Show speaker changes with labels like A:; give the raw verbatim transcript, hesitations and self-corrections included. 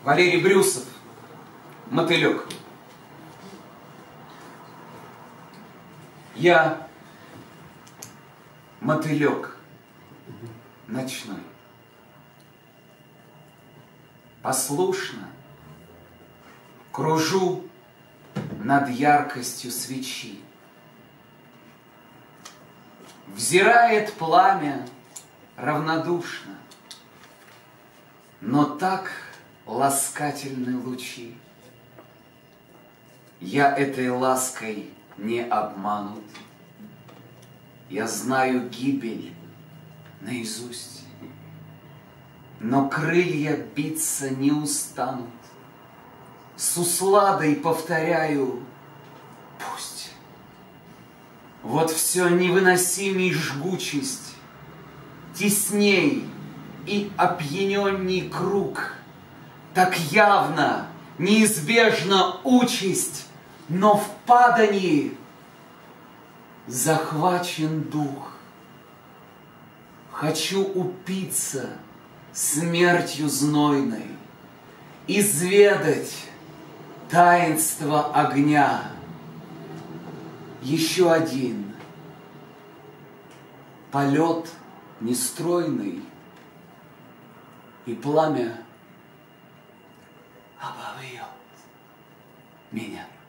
A: Валерий Брюсов, «Мотылек». Я мотылек ночной, послушно кружу над яркостью свечи. Взирает пламя равнодушно, но так ласкательны лучи. Я этой лаской не обманут, я знаю гибель наизусть, но крылья биться не устанут. С усладой повторяю: пусть. Вот все невыносимей жгучесть, тесней и опьяненней круг, так явно, неизбежна участь, но в падании захвачен дух. Хочу упиться смертью знойной, изведать таинство огня. Еще один полет нестройный, и пламя обовьет меня.